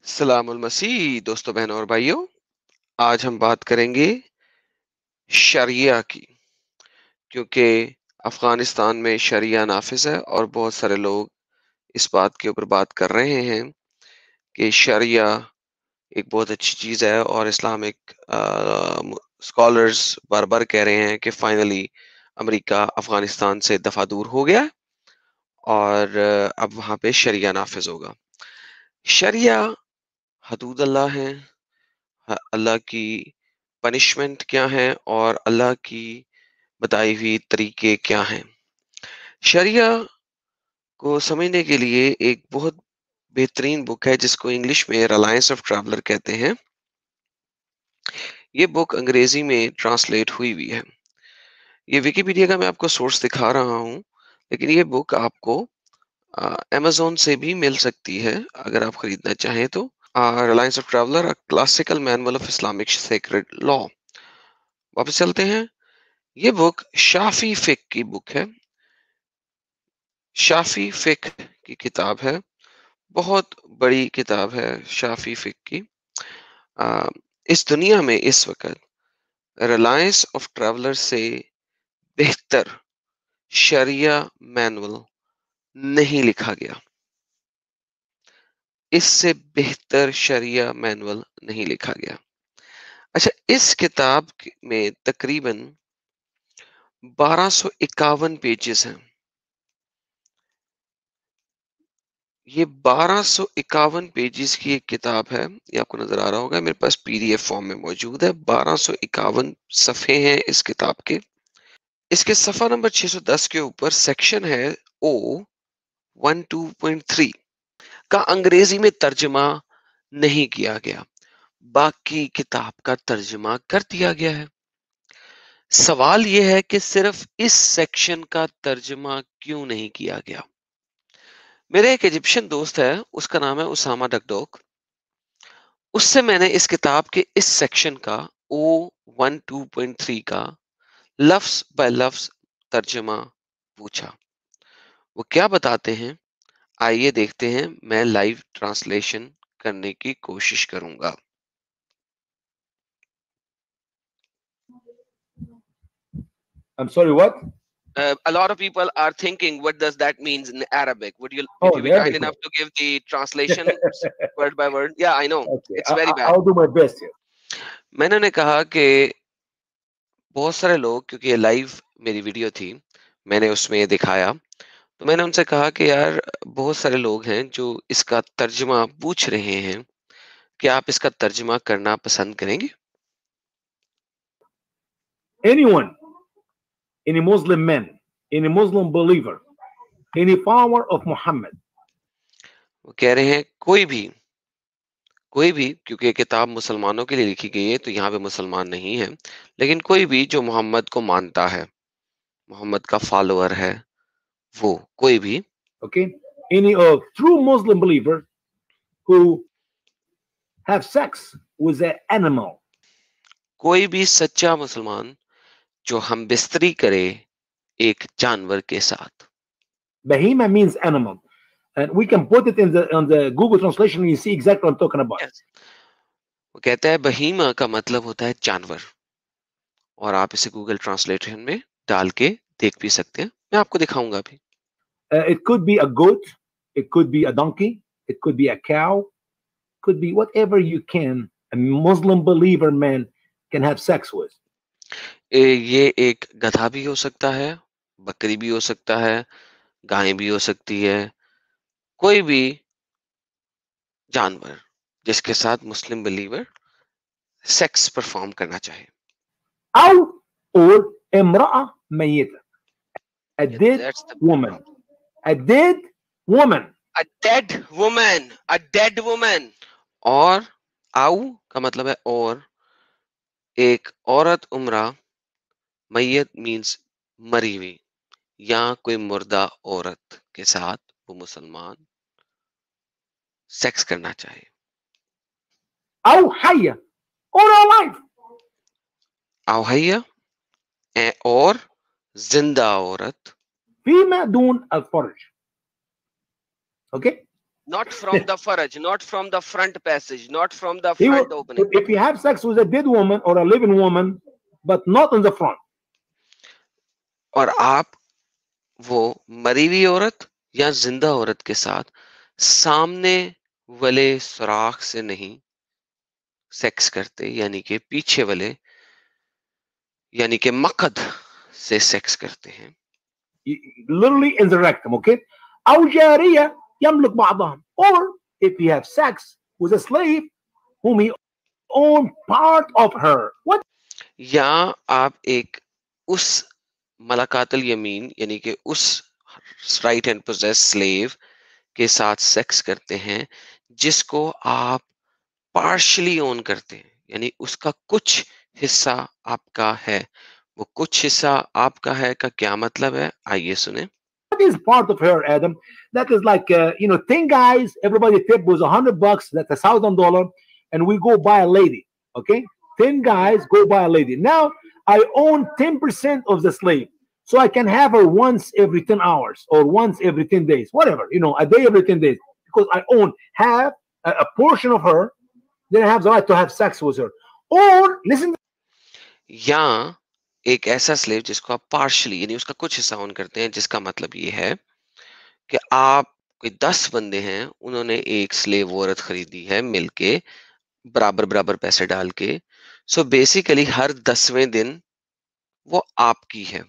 سلام المسیح دوستوں بہنوں اور بھائیوں، آج ہم بات کریں گے شریعہ کی، کیونکہ افغانستان میں شریعہ نافذ ہے اور بہت سارے لوگ اس بات کے اوپر بات کر رہے ہیں کہ شریعہ ایک بہت اچھی چیز ہے، اور اسلامک اسکالرز بار بار کہہ رہے ہیں کہ فائنلی امریکہ افغانستان سے دفعہ دور ہو گیا اور اب وہاں پہ شریعہ نافذ ہوگا۔ شریعہ حدود اللہ ہیں، اللہ کی پنشمنٹ کیا ہے اور اللہ کی بتائی ہوئی طریقے کیا ہیں۔ شریعہ کو سمجھنے کے لیے ایک بہت بہترین بک ہے جس کو انگلش میں ریلائنس آف ٹریولر کہتے ہیں۔ یہ بک انگریزی میں ٹرانسلیٹ ہوئی ہے۔ یہ ویکیپیڈیا کا میں آپ کو سورس دکھا رہا ہوں، لیکن یہ بک آپ کو امیزون سے بھی مل سکتی ہے اگر آپ خریدنا چاہیں تو۔ Reliance of traveller classical manual of Islamic sacred law. واپس چلتے ہیں۔ یہ بک شافی فقہ کی بک ہے، شافی فقہ کی کتاب ہے، بہت بڑی کتاب ہے شافی فقہ کی۔ اس دنیا میں اس وقت ریلائنس آف ٹریولر سے بہتر شریعہ مینول نہیں لکھا گیا، اس سے بہتر شریعہ مینول نہیں لکھا گیا۔ اچھا، اس کتاب میں تقریباً 1251 پیجز ہیں۔ یہ 1251 پیجز کی ایک کتاب ہے، یہ آپ کو نظر آ رہا ہوگا، میرے پاس PDF فارم میں موجود ہے۔ 1251 صفحے ہیں اس کتاب کے۔ اس کے صفحہ نمبر 610 کے اوپر سیکشن ہے او 12.3 کا انگریزی میں ترجمہ نہیں کیا گیا، باقی کتاب کا ترجمہ کر دیا گیا ہے۔ سوال یہ ہے کہ صرف اس سیکشن کا ترجمہ کیوں نہیں کیا گیا؟ میرے ایک ایجپشن دوست ہے، اس کا نام ہے اسامہ ڈکڈوک۔ اس سے میں نے اس کتاب کے اس سیکشن کا O12.3 کا لفظ بائی لفظ ترجمہ پوچھا۔ وہ کیا بتاتے ہیں، آئیے دیکھتے ہیں۔ میں لائیو ٹرانسلیشن کرنے کی کوشش کروں گا۔ I'm sorry, what? A lot of people are thinking, what does that mean in Arabic? Would you Oh, be the kind Arabic enough one. to give the translation word by word? Yeah, I know. Okay, It's very bad. I'll do my best here. میں نے کہا کہ بہت سارے لوگ، کیونکہ یہ live میری ویڈیو تھی، میں نے اس میں یہ دکھایا، تو میں نے ان سے کہا کہ یار بہت سارے لوگ ہیں جو اس کا ترجمہ پوچھ رہے ہیں، کہ آپ اس کا ترجمہ کرنا پسند کریں گے؟ Anyone, any Muslim man, any Muslim believer, any follower of Muhammad, وہ کہہ رہے ہیں کوئی بھی، کیونکہ یہ کتاب مسلمانوں کے لیے لکھی گئی ہے تو یہاں پہ مسلمان نہیں ہے، لیکن کوئی بھی جو محمد کو مانتا ہے، محمد کا فالوور ہے، وہ کوئی بھی، okay, any true Muslim believer who have sex with an animal, کوئی بھی سچا مسلمان جو ہم بستری کرے ایک جانور کے ساتھ۔ bahima means animal, and we can put it in the Google translation and you see exactly what I'm talking about. Yes. وہ کہتا ہے بہیمہ کا مطلب ہوتا ہے جانور، اور آپ اسے گوگل ٹرانسلیشن میں ڈال کے دیکھ بھی سکتے ہیں، میں آپ کو دکھاؤں گا ابھی۔ It could be a goat, it could be a donkey, it could be a cow, could be whatever you can a Muslim believer man can have sex with. یہ ایک گدھا بھی ہو سکتا ہے، بکری بھی ہو سکتا ہے، گائے بھی ہو سکتی ہے، کوئی بھی جانور جس کے ساتھ مسلم بلیور سیکس پرفارم کرنا چاہے۔ أو or امرأة ميتة, a dead That's the woman, a dead woman. a dead woman, a dead woman. اور آؤ کا مطلب ہے اور، ایک عورت عمرہ، میت مینس مری ہوئی، یا کوئی مردہ عورت کے ساتھ وہ مسلمان سیکس کرنا چاہے۔ أو حية or alive. آؤ حیا، اور زندہ عورت، فيما دون الفرج. Okay? Not from the faraj, not from the front passage, not from the He will, front opening. if you have sex with a dead woman or a living woman, but not in the front. اور آپ وہ مری ہوئی عورت یا زندہ عورت کے ساتھ سامنے والے سوراخ سے نہیں سیکس کرتے، یعنی کہ پیچھے والے، یعنی کہ مقد سے سیکس کرتے ہیں. Literally in the rectum, okay? أو جارية يملك بعضهم. Or if you have sex with a slave whom he owned part of her. What? یا آپ ایک اس ملاقات الیمین یعنی کہ اس رائٹ اینڈ پوزیس سلیو کے ساتھ سیکس کرتے ہیں جس کو آپ پارشلی اون کرتے ہیں، یعنی اس کا کچھ حصہ آپ کا ہے. وہ کچھ حصہ آپ کا ہے کا کیا مطلب ہے، آئیے سنیں. What is part of her, Adam? That is like, 10 guys, everybody tip was $100, that's $1,000, and we go buy a lady, okay? 10 guys go buy a lady. Now, I own 10% of the slave, so I can have her once every 10 hours or once every 10 days, whatever, a day every 10 days, because I own half, a portion of her, then I have the right to have sex with her. Or, listen. یا ایک ایسا sleeve جس کو آپ partially یعنی اس کا کچھ حصہ اون کرتے ہیں، جس کا مطلب یہ ہے کہ آپ کوئی 10 بندے ہیں، انہوں نے ایک سلیو عورت خریدی ہے مل کے برابر برابر پیسے ڈال کے. سو بیسیکلی ہر 10ویں دن وہ آپ کی ہے.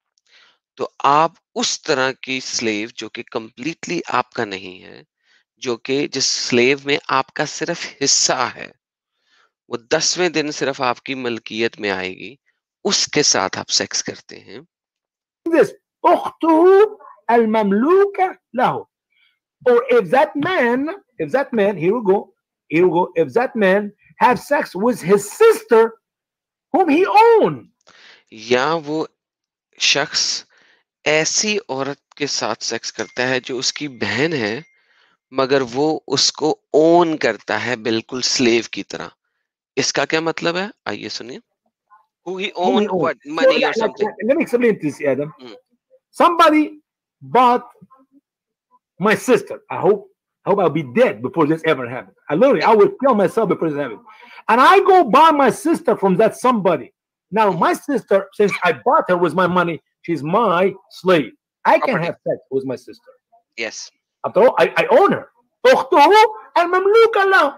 تو آپ اس طرح کی سلیو جو کہ کمپلیٹلی آپ کا نہیں ہے، جو کہ جس سلیو میں آپ کا صرف حصہ ہے، وہ 10ویں دن صرف آپ کی ملکیت میں آئے گی، اس کے ساتھ آپ سیکس کرتے ہیں. This أخته المملوكة له. Or if that man, here we go, if that man have sex with his sister whom he owned. یا وہ شخص ایسی عورت کے ساتھ سیکس کرتا ہے جو اس کی بہن ہے مگر وہ اس کو اون کرتا ہے بالکل سلیو کی طرح. اس کا کیا مطلب ہے، آئیے سنیے. Who he Whom he owned owned. what So, money or something. let me explain this, Adam. Hmm. Somebody bought my sister. I hope I'll be dead before this ever happens. I will kill myself before this happens. And I go buy my sister from that somebody. Now, my sister, since I bought her with my money, she's my slave. I can Property. have sex with my sister. Yes. After all, I own her. أخته المملوكة له.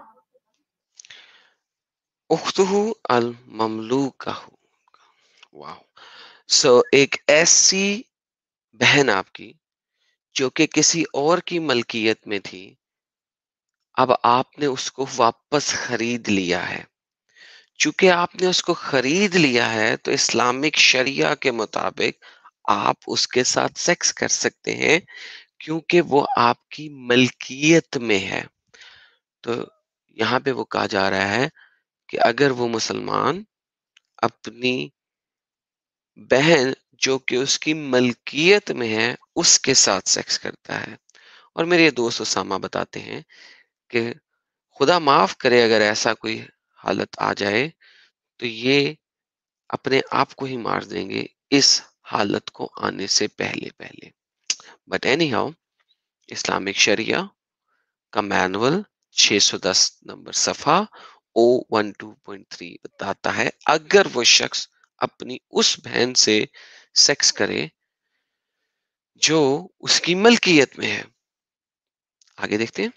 اختہ المملوکہ. واو. سو ایک ایسی بہن آپ کی جو کہ کسی اور کی ملکیت میں تھی، اب آپ نے اس کو واپس خرید لیا ہے. چونکہ آپ نے اس کو خرید لیا ہے تو اسلامک شریعہ کے مطابق آپ اس کے ساتھ سیکس کر سکتے ہیں کیونکہ وہ آپ کی ملکیت میں ہے. تو یہاں پہ وہ کہا جا رہا ہے کہ اگر وہ مسلمان اپنی بہن جو کہ اس کی ملکیت میں ہے اس کے ساتھ سیکس کرتا ہے. اور میرے دوست اسامہ بتاتے ہیں کہ خدا معاف کرے اگر ایسا کوئی حالت آ جائے تو یہ اپنے آپ کو ہی مار دیں گے اس حالت کو آنے سے پہلے. بٹ اینی ہاؤ، اسلامک شریعہ کا مینول 610 نمبر صفحہ 012.3 بتاتا ہے اگر وہ شخص اپنی اس بہن سے سیکس کرے جو اس کی ملکیت میں ہے. آگے دیکھتے ہیں.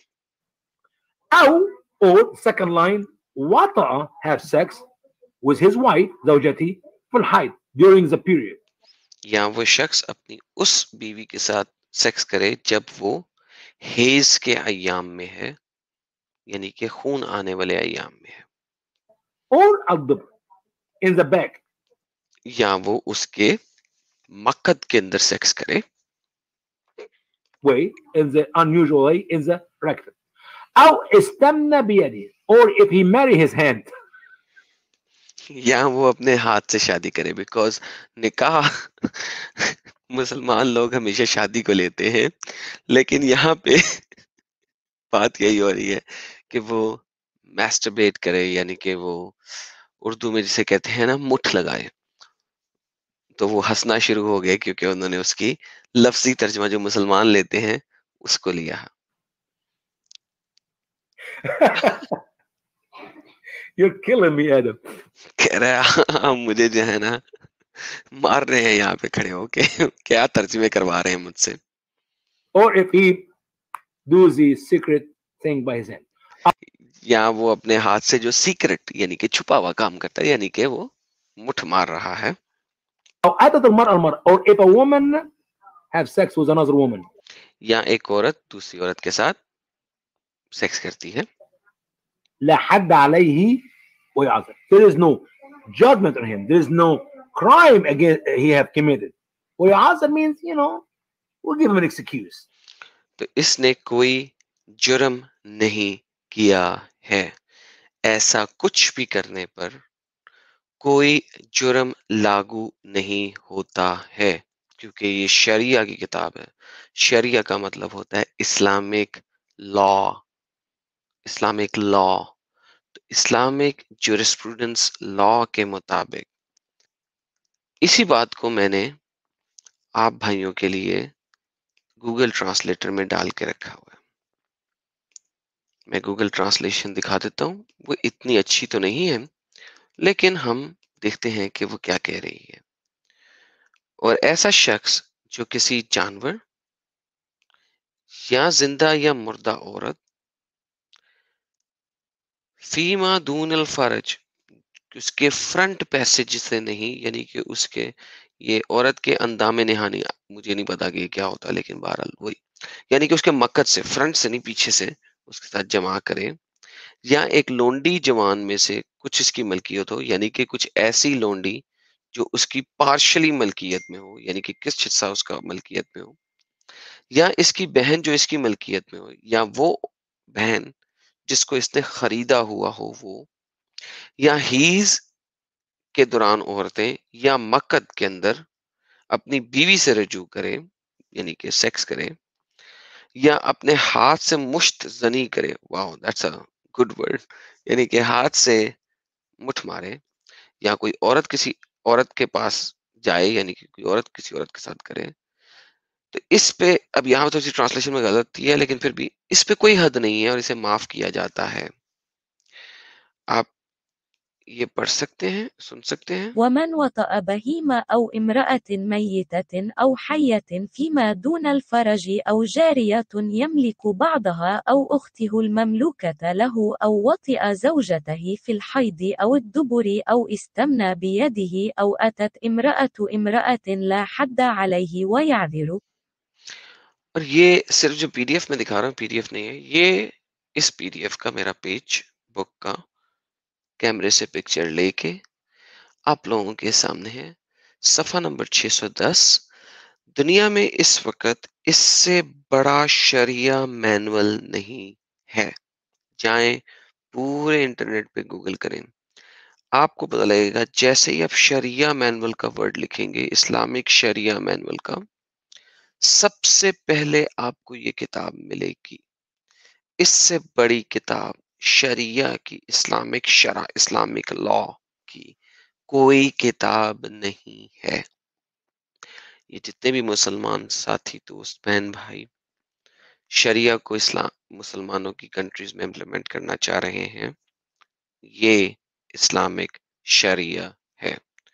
Or second line, وطأ have sex with his wife زوجتي في الحيض during the period. یا وہ شخص اپنی اس بیوی کے ساتھ سیکس کرے جب وہ حیض کے ایام میں ہے، یعنی کہ خون آنے والے ایام میں ہے. Or in the back. یا وہ اس کے مقد کے اندر سیکس کرے. Way in the unusual way in the rectum. أو استمنى بيده. Or if he marry his hand. یا وہ اپنے ہاتھ سے شادی کرے. بیکاز نکاح مسلمان لوگ ہمیشہ شادی کو لیتے ہیں لیکن یہاں پہ بات یہی ہو رہی ہے کہ وہ میسٹربیٹ کرے، یعنی کہ وہ اردو میں جسے کہتے ہیں نا مٹھ لگائے. تو وہ ہنسنا شروع ہو گیا کیونکہ انہوں نے اس کی لفظی ترجمہ جو مسلمان لیتے ہیں اس کو لیا. You're killing me, Adam. کہہ رہا ہے ہم مجھے جو ہے نا مار رہے ہیں یہاں پہ کھڑے ہو کے کیا ترجمے کروا رہے ہیں مجھ سے. Or if he does the secret thing by his hand. یا وہ اپنے ہاتھ سے جو سیکرٹ یعنی کہ چھپا ہوا کام کرتا ہے یعنی کہ وہ مٹھ مار رہا ہے. أو أتت المرأة or if a woman have sex with another woman. یا ایک عورت دوسری عورت کے ساتھ سیکس کرتی ہے. لا حد عليه ويعذر. There is no judgment on him. There is no crime against he have committed. ويعذر means, we'll give him an excuse. تو اس نے کوئی جرم نہیں کیا ہے. ایسا کچھ بھی کرنے پر کوئی جرم لاگو نہیں ہوتا ہے کیونکہ یہ شریعہ کی کتاب ہے. شریعہ کا مطلب ہوتا ہے اسلامک لا. اسلامک لا تو اسلامک جورسپروڈنس لا کے مطابق اسی بات کو میں نے آپ بھائیوں کے لیے گوگل ٹرانسلیٹر میں ڈال کے رکھا ہوا ہے. میں گوگل ٹرانسلیشن دکھا دیتا ہوں. وہ اتنی اچھی تو نہیں ہے لیکن ہم دیکھتے ہیں کہ وہ کیا کہہ رہی ہے. اور ایسا شخص جو کسی جانور یا زندہ یا مردہ عورت فیما دون الفرج اس کے فرنٹ پیسج سے نہیں یعنی کہ اس کے یہ عورت کے اندام نہانی مجھے نہیں پتا کہ یہ کیا ہوتا لیکن بہرحال وہی یعنی کہ اس کے مقد سے فرنٹ سے نہیں پیچھے سے اس کے ساتھ جمع کرے یا ایک لونڈی جوان میں سے کچھ اس کی ملکیت ہو یعنی کہ کچھ ایسی لونڈی جو اس کی پارشلی ملکیت میں ہو یعنی کہ کس حصہ اس کا ملکیت میں ہو یا اس کی بہن جو اس کی ملکیت میں ہو یا وہ بہن جس کو اس نے خریدا ہوا ہو وہ یا ہیز کے دوران عورتیں یا مقد کے اندر اپنی بیوی سے رجوع کرے یعنی کہ سیکس کرے یا اپنے ہاتھ سے مشت زنی کرے. Wow that's a good word. یعنی کہ ہاتھ سے مٹھ مارے یا کوئی عورت کسی عورت کے پاس جائے یعنی کہ کوئی عورت کسی عورت کے ساتھ کرے. تو اس پہ اب یہاں تو ٹرانسلیشن میں غلطی ہے لیکن پھر بھی اس پہ کوئی حد نہیں ہے اور اسے معاف کیا جاتا ہے. آپ یہ پڑھ سکتے ہیں سن سکتے ہیں. ومن وطأ بهيمة أو امرأة ميتة أو حية فيما دون الفرج أو جارية يملك بعضها أو أخته المملوكة له أو وطئ زوجته في الحيض أو الدبر أو استمنى بيده أو أتت امرأة لا حد عليه ويعذر. اور یہ صرف جو پی ڈی ایف میں دکھا رہا ہوں پی ڈی ایف نہیں ہے یہ اس پی ڈی ایف کا میرا پیج بک کا کیمرے سے پکچر لے کے آپ لوگوں کے سامنے ہے. صفحہ نمبر 610. دنیا میں اس وقت اس سے بڑا شریعہ مینول نہیں ہے. جائیں پورے انٹرنیٹ پہ گوگل کریں آپ کو پتہ لگے گا. جیسے ہی آپ شریعہ مینول کا ورڈ لکھیں گے اسلامک شریعہ مینول کا سب سے پہلے آپ کو یہ کتاب ملے گی. اس سے بڑی کتاب شریعہ کی اسلامک شرع اسلامک لا کی کوئی کتاب نہیں ہے. یہ جتنے بھی مسلمان ساتھی دوست بہن بھائی شریعہ کو مسلمانوں کی کنٹریز میں امپلیمنٹ کرنا چاہ رہے ہیں یہ اسلامک شریعہ ہے.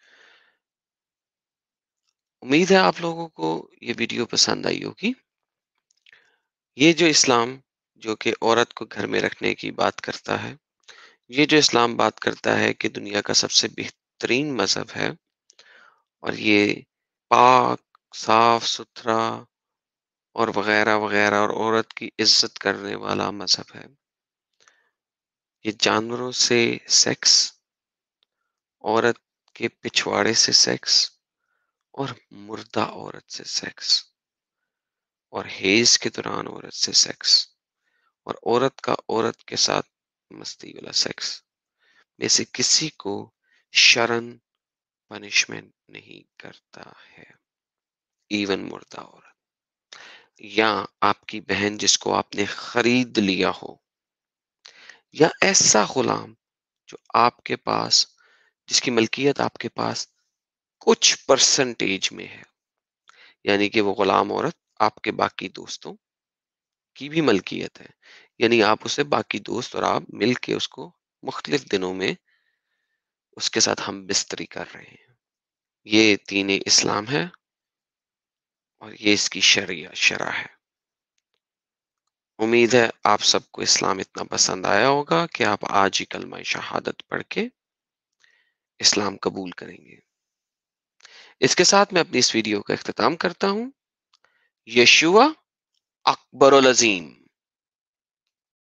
امید ہے آپ لوگوں کو یہ ویڈیو پسند آئی ہوگی. یہ جو اسلام جو کہ عورت کو گھر میں رکھنے کی بات کرتا ہے یہ جو اسلام بات کرتا ہے کہ دنیا کا سب سے بہترین مذہب ہے اور یہ پاک صاف ستھرا اور وغیرہ وغیرہ اور عورت کی عزت کرنے والا مذہب ہے. یہ جانوروں سے سیکس عورت کے پچھواڑے سے سیکس اور مردہ عورت سے سیکس اور حیض کے دوران عورت سے سیکس اور عورت کا عورت کے ساتھ مستی والا سیکس میں سے کسی کو شرن پنشمنٹ نہیں کرتا ہے. ایون مردہ عورت یا آپ کی بہن جس کو آپ نے خرید لیا ہو یا ایسا غلام جو آپ کے پاس جس کی ملکیت آپ کے پاس کچھ پرسنٹیج میں ہے یعنی کہ وہ غلام عورت آپ کے باقی دوستوں کی بھی ملکیت ہے، یعنی آپ اسے باقی دوست اور آپ مل کے اس کو مختلف دنوں میں اس کے ساتھ ہم بستری کر رہے ہیں. یہ دین اسلام ہے اور یہ اس کی شرع ہے. امید ہے آپ سب کو اسلام اتنا پسند آیا ہوگا کہ آپ آج ہی کلمہ شہادت پڑھ کے اسلام قبول کریں گے. اس کے ساتھ میں اپنی اس ویڈیو کا اختتام کرتا ہوں. یشوع اکبر العظیم.